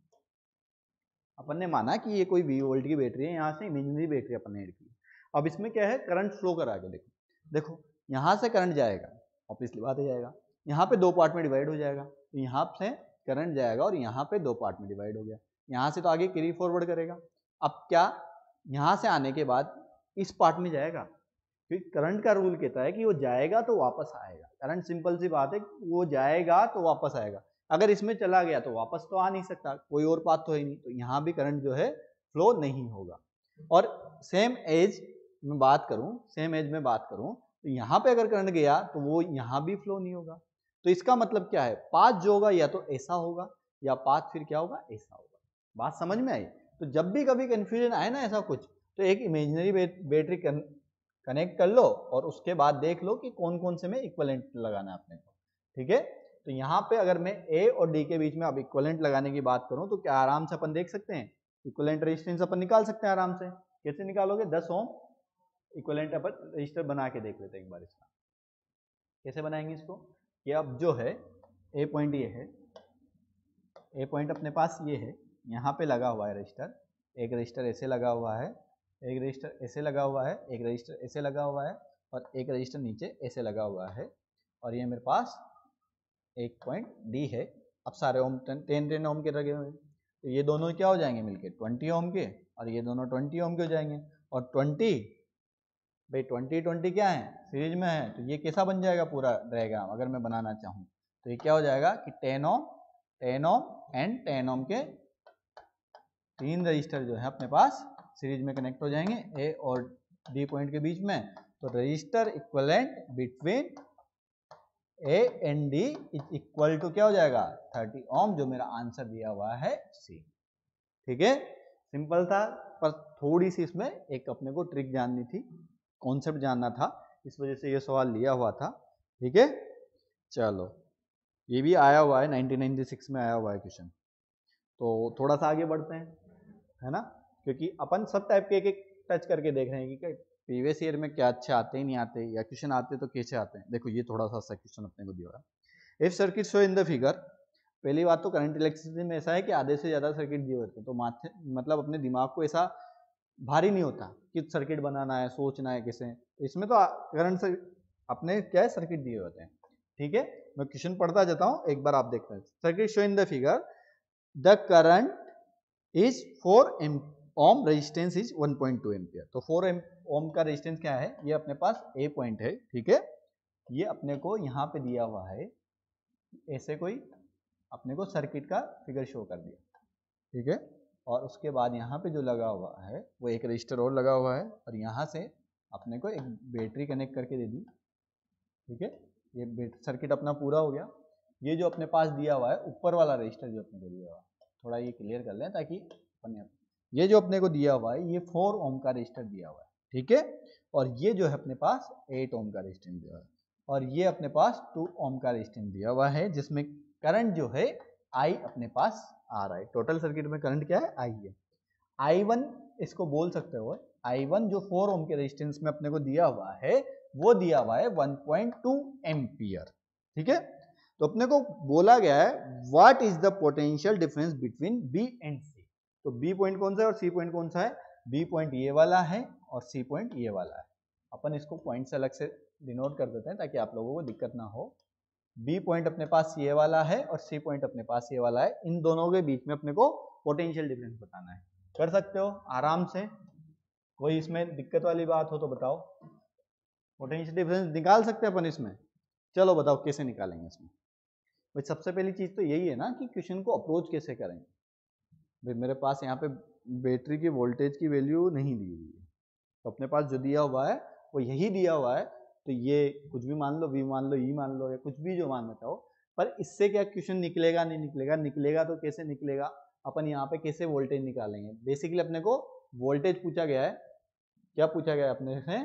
S1: अपन ने माना कि ये कोई वी वोल्ट की बैटरी है, यहाँ से इमेजिनरी बैटरी अपन ने ऐड की। अब इसमें क्या है, करंट फ्लो करा के देखो, देखो यहाँ से करंट जाएगा, ऑब्वियसली बात हो जाएगा, यहाँ पे दो पार्ट में डिवाइड हो जाएगा, तो यहाँ से करंट जाएगा और यहाँ पे दो पार्ट में डिवाइड हो गया, यहाँ से तो आगे कैरी फॉरवर्ड करेगा। अब क्या, यहाँ से आने के बाद इस पार्ट में जाएगा, क्योंकि करंट का रूल कहता है कि वो जाएगा तो वापस आएगा। करंट सिंपल सी बात है, वो जाएगा तो वापस आएगा। अगर इसमें चला गया तो वापस तो आ नहीं सकता, कोई और पाथ तो है नहीं, तो यहाँ भी करंट जो है फ्लो नहीं होगा। और सेम एज में बात करूं, सेम एज में बात करूं तो यहाँ पे अगर करंट गया तो वो यहाँ भी फ्लो नहीं होगा। तो इसका मतलब क्या है, पाथ जो होगा या तो ऐसा होगा या पाथ फिर क्या होगा, ऐसा होगा। बात समझ में आई? तो जब भी कभी कंफ्यूजन आए ना ऐसा कुछ, तो एक इमेजिनरी बैटरी कनेक्ट कर लो और उसके बाद देख लो कि कौन कौन से में इक्विवेलेंट लगाना है अपने को, ठीक है। तो यहाँ पे अगर मैं ए और डी के बीच में अब इक्विवेलेंट लगाने की बात करूँ तो क्या आराम से अपन देख सकते हैं, इक्विवेलेंट रेजिस्टेंस अपन निकाल सकते हैं आराम से। कैसे निकालोगे, दस ओम इक्विवेलेंट अपन रजिस्टर बना के देख लेते हैं एक बार इसका। कैसे बनाएंगे इसको, कि अब जो है ए पॉइंट ये है, ए पॉइंट अपने पास ये है, यहाँ पे लगा हुआ है रजिस्टर, एक रजिस्टर ऐसे लगा हुआ है, एक रजिस्टर ऐसे लगा हुआ है, एक रजिस्टर ऐसे लगा हुआ है और एक रजिस्टर नीचे ऐसे लगा हुआ है, और ये मेरे पास एक पॉइंट डी है। अब सारे ओम टेन टेन ओम के लगे हुए हैं, तो ये दोनों क्या हो जाएंगे मिलके ट्वेंटी ओम के, और ये दोनों ट्वेंटी ओम के हो जाएंगे। और ट्वेंटी भाई ट्वेंटी ट्वेंटी क्या है, सीरीज में है, तो ये कैसा बन जाएगा पूरा डायग्राम अगर मैं बनाना चाहूँ, तो ये क्या हो जाएगा कि ten ohm ten ohm and ten ohm के तीन रजिस्टर जो है अपने पास सीरीज में कनेक्ट हो जाएंगे ए और डी पॉइंट के बीच में। तो resistor equivalent between A and D is equal to क्या हो जाएगा, थर्टी ओम, जो मेरा आंसर दिया हुआ है सी। ठीक है, सिंपल था, पर थोड़ी सी इसमें एक अपने को ट्रिक जाननी थी, कॉन्सेप्ट जानना था, इस वजह से ये सवाल लिया हुआ था। ठीक है, चलो ये भी आया हुआ है नाइनटीन नाइंटी सिक्स में आया हुआ है क्वेश्चन। तो थोड़ा सा आगे बढ़ते हैं, है ना, क्योंकि अपन सब टाइप के एक एक टच करके देख रहे हैं कि प्रीवियस ईयर में क्या अच्छे आते ही नहीं आते, या क्वेश्चन आते तो कैसे आते हैं। देखो ये थोड़ा सा क्वेश्चन अपने को दिया हुआ है, if circuit show in the figure. पहली बात तो करंट इलेक्ट्रिसिटी में ऐसा है कि आधे से ज्यादा सर्किट दिए होते हैं, तो माथे मतलब अपने दिमाग को ऐसा भारी नहीं होता कि सर्किट बनाना है, सोचना है कैसे। इसमें तो करंट से अपने क्या है सर्किट दिए होते हैं। ठीक है, मैं क्वेश्चन पढ़ता जाता हूँ, एक बार आप देखते हैं। Circuit show in the figure, the current is four ohm, resistance is one point two ampere. तो फोर ओम का रेजिस्टेंस क्या है, ये अपने पास ए पॉइंट है। ठीक है, ये अपने को यहाँ पे दिया हुआ है, ऐसे कोई अपने को सर्किट का फिगर शो कर दिया। ठीक है, और उसके बाद यहाँ पे जो लगा हुआ है वो एक रजिस्टर और लगा हुआ है, और यहाँ से अपने को एक बैटरी कनेक्ट करके दे दी। ठीक है, ये सर्किट अपना पूरा हो गया। ये जो अपने पास दिया हुआ है ऊपर वाला रजिस्टर जो अपने को दिया हुआ है, थोड़ा ये क्लियर कर लें ताकि अपन, ये जो अपने को दिया हुआ है ये फोर ओम का रजिस्टर दिया हुआ है। ठीक है, और ये जो है अपने पास एट ओम का रेजिस्टेंस दिया हुआ है, और ये अपने पास टू ओम का रेजिस्टेंस दिया हुआ है, जिसमें करंट जो है आई अपने पास आ रहा है। टोटल सर्किट में करंट क्या है, आई है। आई वन इसको बोल सकते हो, आई वन जो फोर ओम के रेजिस्टेंस में अपने को दिया हुआ है वो दिया हुआ है वन पॉइंट टू एम्पियर। ठीक है, तो अपने को बोला गया है what is the potential difference between B and C. तो बी पॉइंट कौन सा है और सी पॉइंट कौन सा है, बी पॉइंट ये वाला है और सी पॉइंट ये वाला है। अपन इसको पॉइंट से अलग से डिनोट कर देते हैं ताकि आप लोगों को दिक्कत ना हो। बी पॉइंट अपने पास ये वाला है और सी पॉइंट अपने पास ये वाला है, इन दोनों के बीच में अपने को पोटेंशियल डिफरेंस बताना है। कर सकते हो आराम से, कोई इसमें दिक्कत वाली बात हो तो बताओ। पोटेंशियल डिफरेंस निकाल सकते हैं अपन इसमें, चलो बताओ कैसे निकालेंगे इसमें। भाई सबसे पहली चीज तो यही है ना कि क्वेश्चन को अप्रोच कैसे करेंगे। भाई मेरे पास यहाँ पे बैटरी की वोल्टेज की वैल्यू नहीं दी हुई है, तो अपने पास जो दिया हुआ है वो यही दिया हुआ है, तो ये कुछ भी मान लो, वी मान लो, ई मान लो, या कुछ भी जो मानना चाहो। पर इससे क्या क्वेश्चन निकलेगा, नहीं निकलेगा, निकलेगा तो कैसे निकलेगा, अपन यहाँ पे कैसे वोल्टेज निकालेंगे। बेसिकली अपने को वोल्टेज पूछा गया है, क्या पूछा गया है अपने से,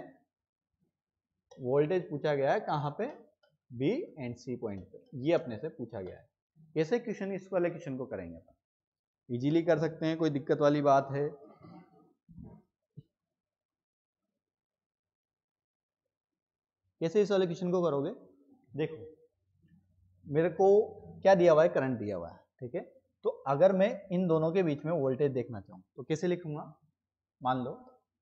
S1: वोल्टेज पूछा गया है कहाँ पे, बी एंड सी पॉइंट पे, ये अपने से पूछा गया है। कैसे क्वेश्चन इस वाले क्वेश्चन को करेंगे अपन, इजीली कर सकते हैं, कोई दिक्कत वाली बात है। कैसे इस वाले क्वेश्चन को करोगे? देखो मेरे को क्या दिया हुआ है, करंट दिया हुआ है, ठीक है। तो अगर मैं इन दोनों के बीच में वोल्टेज देखना चाहूँ तो कैसे लिखूंगा? मान लो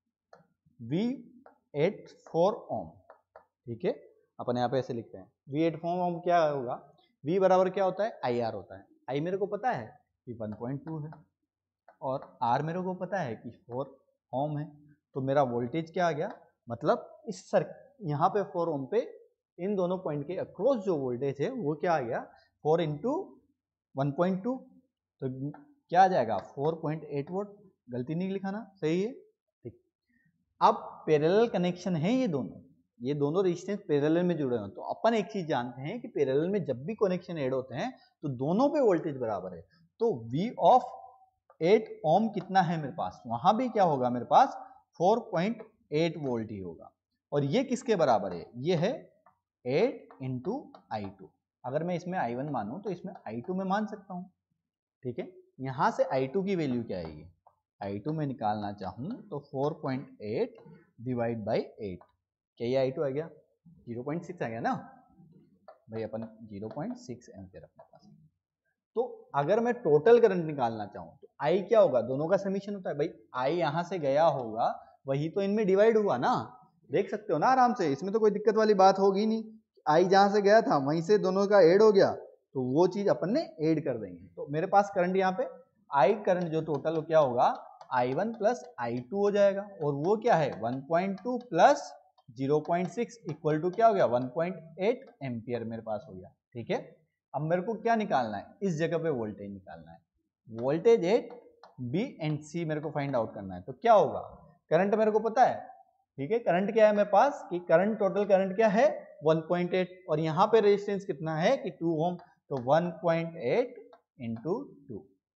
S1: वी एट फोर ओम, ठीक है, अपन यहाँ पे ऐसे लिखते हैं वी एट फोर ओम। क्या होगा? V बराबर क्या होता है? आई आर होता है। I मेरे को पता है कि वन पॉइंट टू है और R मेरे को पता है कि फोर ओम है। तो मेरा वोल्टेज क्या आ गया? मतलब इस सर यहाँ पे फोर ओम पे इन दोनों पॉइंट के अक्रॉस जो वोल्टेज है वो क्या आ गया? Four into one point two, तो क्या आ जाएगा? Four point eight volt. गलती नहीं लिखा ना, सही है, ठीक। अब पैरेलल कनेक्शन है ये दोनों, ये दोनों रेजिस्टेंस पैरेलल में जुड़े हैं। तो अपन एक चीज जानते हैं कि पैरेलल में जब भी कनेक्शन ऐड होते हैं तो दोनों पे वोल्टेज बराबर है। तो V ऑफ एट ओम कितना है मेरे पास? वहां भी क्या होगा मेरे पास? फोर पॉइंट एट वोल्ट ही होगा। और ये किसके बराबर है? ये है एट इंटू आई टू। अगर मैं इसमें आई वन मानूं तो इसमें आई टू में मान सकता हूं, ठीक है। यहां से आई टू की वैल्यू क्या आएगी? आई टू में निकालना चाहूं तो four point eight divide by eight, क्या ये आई टू आ गया? जीरो पॉइंट सिक्स आ गया ना भाई, अपन जीरो पॉइंट सिक्स एम्पियर अपने पास। तो अगर मैं टोटल करंट निकालना चाहूं तो आई क्या होगा? दोनों का समीशन होता है भाई, आई यहां से गया होगा वही तो इनमें डिवाइड हुआ ना, देख सकते हो ना आराम से, इसमें तो कोई दिक्कत वाली बात होगी नहीं। आई जहां से गया था वहीं से दोनों का ऐड हो गया, तो वो चीज अपन ने ऐड कर देंगे। तो मेरे पास करंट यहाँ पे आई करंट जो टोटल क्या होगा? I one plus I two हो जाएगा, और वो क्या है? One point two plus zero point six equal to क्या हो गया? वन पॉइंट एट एम्पियर मेरे पास हो गया, ठीक है। अब मेरे को क्या निकालना है? इस जगह पे वोल्टेज निकालना है। Voltage at B and C मेरे को फाइंड आउट करना है। तो क्या होगा? करंट मेरे को पता है, ठीक है। करंट क्या है मेरे पास? कि करंट टोटल करंट क्या है? वन पॉइंट एट, और यहाँ पे रेजिस्टेंस कितना है? कि टू ओम। तो one point eight into two,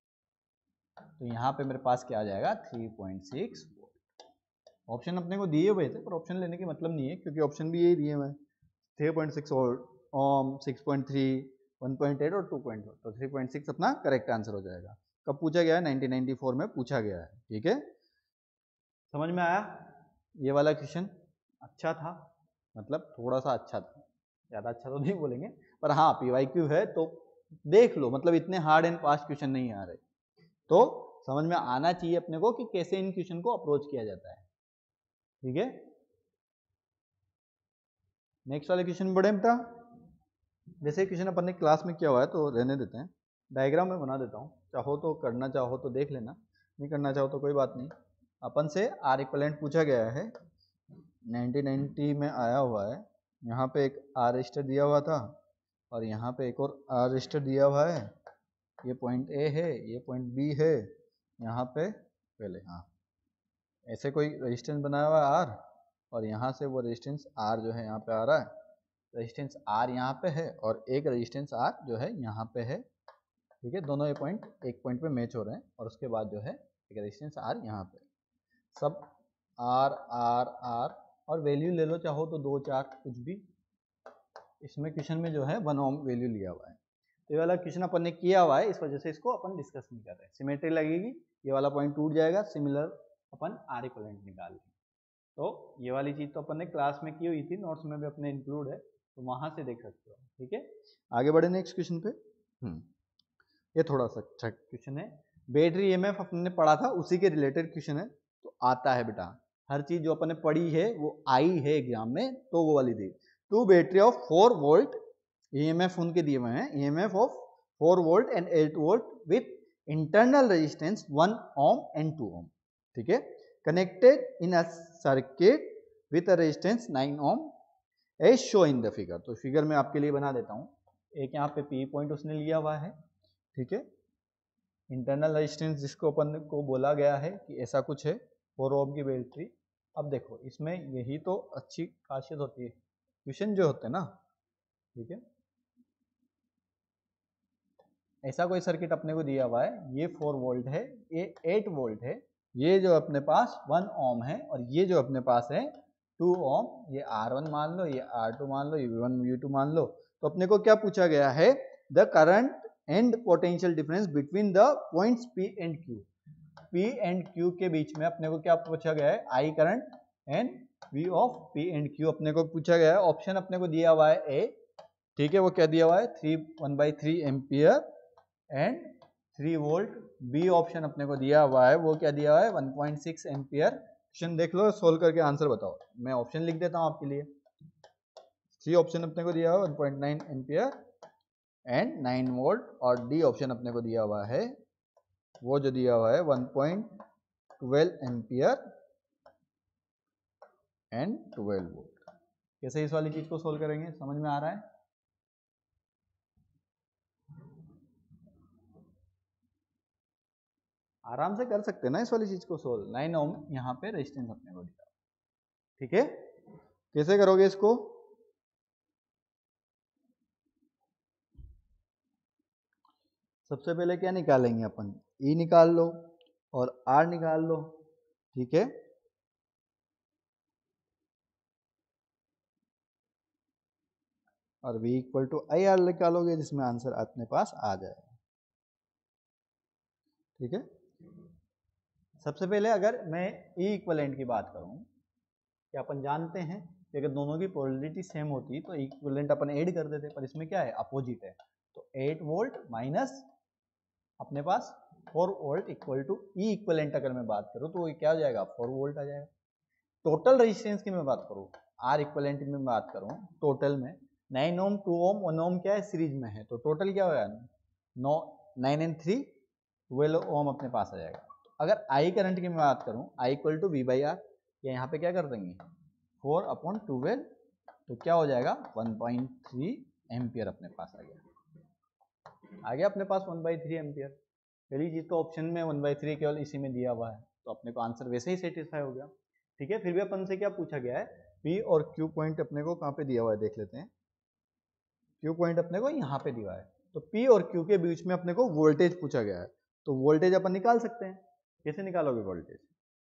S1: तो यहाँ पे मेरे पास क्या आ जाएगा? Three point six volt. Option अपने को दिए हुए थे पर ऑप्शन लेने की मतलब नहीं है, क्योंकि ऑप्शन भी यही दिए हुए हैं, three point six volt, ohm, six point three, one point eight और टू पॉइंट वन। तो थ्री पॉइंट सिक्स अपना करेक्ट आंसर हो जाएगा। कब पूछा गया है? नाइनटीन नाइंटी फोर में पूछा गया है, ठीक है। समझ में आया? ये वाला क्वेश्चन अच्छा था, मतलब थोड़ा सा अच्छा था, ज़्यादा अच्छा तो नहीं बोलेंगे, पर हाँ पीवाईक्यू है तो देख लो, मतलब इतने हार्ड एंड फास्ट क्वेश्चन नहीं आ रहे, तो समझ में आना चाहिए अपने को कि कैसे इन क्वेश्चन को अप्रोच किया जाता है, ठीक है। नेक्स्ट वाले क्वेश्चन बड़े बेटा, जैसे क्वेश्चन अपन ने क्लास में किया हुआ है तो रहने देते हैं, डायग्राम में बना देता हूँ, चाहो तो करना चाहो तो देख लेना, नहीं करना चाहो तो कोई बात नहीं। अपन से आर इक्विवेलेंट पूछा गया है, नाइनटीन नाइंटी में आया हुआ है। यहाँ पे एक आर रजिस्टर दिया हुआ था और यहाँ पे एक और आर रजिस्टर दिया हुआ है। ये पॉइंट ए है, ये पॉइंट बी है। यहाँ पे पहले हाँ ऐसे कोई रेजिस्टेंस बनाया हुआ है आर, और यहाँ से वो रेजिस्टेंस आर जो है यहाँ पे आ रहा है, रेजिस्टेंस आर यहाँ पे है और एक रेजिस्टेंस आर जो है यहाँ पे है, ठीक है। दोनों ये पॉइंट एक पॉइंट पे मैच हो रहे हैं, और उसके बाद जो है एक रेजिस्टेंस आर यहाँ पे, सब आर आर आर, और वैल्यू ले लो चाहो तो दो चार कुछ भी। इसमें क्वेश्चन में जो है वन ओम वैल्यू लिया हुआ है, तो ये वाला क्वेश्चन अपन ने किया हुआ है, इस वजह से इसको अपन डिस्कस नहीं कर रहे हैं। सिमेट्री लगेगी, ये वाला पॉइंट टूट जाएगा, सिमिलर अपन आर इक्विवेलेंट निकाल लेंगे। तो ये वाली चीज़ तो अपन ने क्लास में की हुई थी, नोट्स में भी अपने इंक्लूड है, तो वहां से देख सकते हो, ठीक है। आगे बढ़े नेक्स्ट क्वेश्चन पे। हम्म ये थोड़ा सा अच्छा क्वेश्चन है, बैटरी ईएमएफ अपन ने पढ़ा था उसी के रिलेटेड क्वेश्चन है, तो आता है बेटा, हर चीज जो अपन ने पढ़ी है वो आई है एग्जाम में, तो वो वाली दी। Two battery of four volt, EMF उनके दिए हुए हैं, EMF of four volt and eight volt with internal resistance one ohm and two ohm, ठीक है, connected in a circuit with a resistance nine ohm as show in the figure. तो फिगर में आपके लिए बना देता हूँ, एक यहाँ पे पी पॉइंट उसने लिया हुआ है, ठीक है। इंटरनल रेजिस्टेंस जिसको अपन को बोला गया है कि ऐसा कुछ है, फोर ओम की बैटरी। अब देखो इसमें यही तो अच्छी खासियत होती है क्वेश्चन जो होते हैं ना, ठीक है। ऐसा कोई सर्किट अपने को दिया हुआ है, ये फोर वोल्ट है, ये एट वोल्ट है, ये जो अपने पास वन ओम है, और ये जो अपने पास है टू ओम, ये आर वन मान लो, ये आर टू मान लो, ये वी वन वी टू मान लो। तो अपने को क्या पूछा गया है? The current and potential difference between the points P and Q। P and Q के बीच में अपने को क्या पूछा गया है? I current and V of P and Q अपने को पूछा गया है, ऑप्शन अपने को दिया हुआ है ए, ठीक है, वो क्या दिया हुआ है three one by three ampere and three volt. B option अपने को दिया हुआ है, वो क्या दिया हुआ है one point six ampere. Question देख लो, सोल्व करके आंसर बताओ। मैं ऑप्शन लिख देता हूँ आपके लिए। सी ऑप्शन अपने को दिया हुआ है one point nine ampere and nine volt, और डी ऑप्शन अपने को दिया हुआ है, वो जो दिया हुआ है one point twelve ampere and twelve volt. कैसे इस वाली चीज को सोल्व करेंगे, समझ में आ रहा है? आराम से कर सकते हैं ना इस वाली चीज को सोल्व। नाइन ओम यहाँ पे रेजिस्टेंस अपने को दिया, ठीक है। कैसे करोगे इसको? सबसे पहले क्या निकालेंगे अपन, ई निकाल लो और आर निकाल लो, ठीक है। और V equal to I R निकालोगे, जिसमें आंसर अपने पास आ जाएगा, ठीक है। सबसे पहले अगर मैं E इक्वलेंट की बात करूं, कि अपन जानते हैं कि अगर दोनों की पोलरिटी सेम होती तो इक्विवेलेंट अपन ऐड कर देते, पर इसमें क्या है अपोजिट है। तो एट वोल्ट माइनस अपने पास four volt equal to E equivalent अगर मैं बात करूं तो ये क्या हो जाएगा फोर वोल्ट आ जाएगा। टोटल रेजिस्टेंस की मैं बात करूं, आर इक्विवेलेंट की मैं बात करूं, टोटल में nine ohm two ohm one ohm क्या है सीरीज में है, तो टोटल क्या होगा नौ nine and three twelve ohm अपने पास आ जाएगा। अगर आई करंट की मैं बात करूं, I equal to V by R, या यहाँ पे क्या कर देंगे फोर अपॉन ट्वेल्व, तो क्या हो जाएगा वन पॉइंट थ्री एम्पियर अपने पास आ गया। आ गया अपने पास वन बाई थ्री एम्पियर। पहली चीज तो ऑप्शन में वन बाई थ्री केवल इसी में दिया हुआ है, तो अपने को आंसर वैसे ही सेटिस्फाई हो गया, ठीक है। फिर भी अपन से क्या पूछा गया है, पी और क्यू पॉइंट अपने को कहाँ पे दिया हुआ है देख लेते हैं। क्यू पॉइंट अपने को यहाँ पे दिया है, तो पी और क्यू के बीच में अपने को वोल्टेज पूछा गया है, तो वोल्टेज अपन निकाल सकते हैं। कैसे निकालोगे वोल्टेज?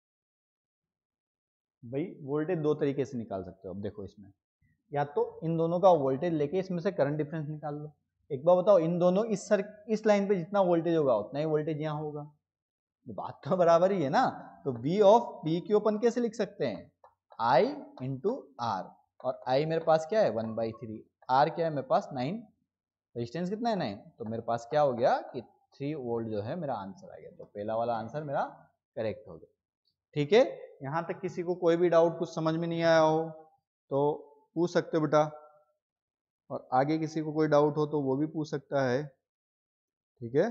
S1: भाई वोल्टेज दो तरीके से निकाल सकते हो। अब देखो इसमें, या तो इन दोनों का वोल्टेज लेके इसमें से करंट डिफरेंस निकाल लो। एक बार बताओ, इन दोनों इस सर इस लाइन पे जितना वोल्टेज होगा उतना ही वोल्टेज यहाँ होगा, बात तो बराबर ही है ना। तो V ऑफ P के अपन कैसे लिख सकते हैं, I इंटू आर, और I मेरे पास क्या है वन बाई थ्री, आर क्या है मेरे पास नाइन, रेजिस्टेंस कितना है नाइन, तो मेरे पास क्या हो गया कि थ्री वोल्ट जो है मेरा आंसर आ गया। तो पहला वाला आंसर मेरा करेक्ट हो गया, ठीक है। यहाँ तक किसी को कोई भी डाउट कुछ समझ में नहीं आया हो तो पूछ सकते हो बेटा, और आगे किसी को कोई डाउट हो तो वो भी पूछ सकता है, ठीक है।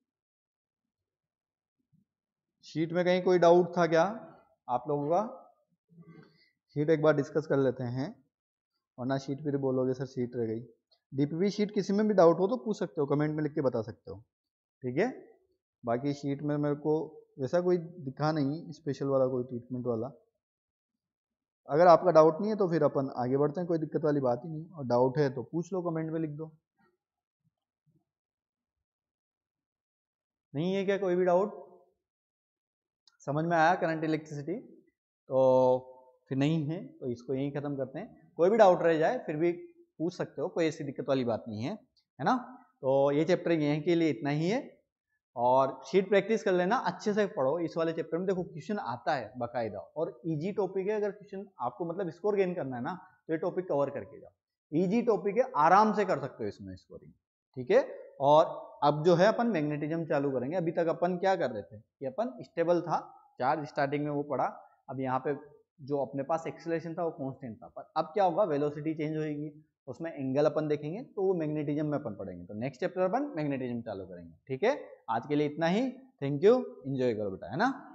S1: शीट में कहीं कोई डाउट था क्या आप लोगों का? शीट एक बार डिस्कस कर लेते हैं, वरना शीट फिर बोलोगे सर शीट रह गई। डीपीपी शीट किसी में भी डाउट हो तो पूछ सकते हो, कमेंट में लिख के बता सकते हो, ठीक है। बाकी शीट में मेरे को वैसा कोई दिखा नहीं स्पेशल वाला कोई ट्रीटमेंट वाला। अगर आपका डाउट नहीं है तो फिर अपन आगे बढ़ते हैं, कोई दिक्कत वाली बात ही नहीं, और डाउट है तो पूछ लो, कमेंट में लिख दो। नहीं है क्या कोई भी डाउट? समझ में आया करंट इलेक्ट्रिसिटी? तो फिर नहीं है तो इसको यहीं खत्म करते हैं। कोई भी डाउट रह जाए फिर भी पूछ सकते हो, कोई ऐसी दिक्कत वाली बात नहीं है, है ना। तो ये चैप्टर यहीं के लिए इतना ही है, और शीट प्रैक्टिस कर लेना, अच्छे से पढ़ो। इस वाले चैप्टर में देखो क्वेश्चन आता है बाकायदा, और इजी टॉपिक है। अगर क्वेश्चन आपको मतलब स्कोर गेन करना है ना तो ये टॉपिक कवर करके जाओ। इजी टॉपिक है, आराम से कर सकते हो इसमें स्कोरिंग, ठीक है। और अब जो है अपन मैग्नेटिज्म चालू करेंगे। अभी तक अपन क्या कर रहे थे कि अपन स्टेबल था चार्ज, स्टार्टिंग में वो पढ़ा। अब यहाँ पे जो अपने पास एक्सेलरेशन था वो कांस्टेंट था, पर अब क्या होगा वेलोसिटी चेंज होगी, उसमें एंगल अपन देखेंगे, तो वो मैग्नेटिज्म में अपन पढ़ेंगे। तो नेक्स्ट चैप्टर अपन मैग्नेटिज्म चालू करेंगे, ठीक है। आज के लिए इतना ही, थैंक यू, एंजॉय करो बेटा, है ना।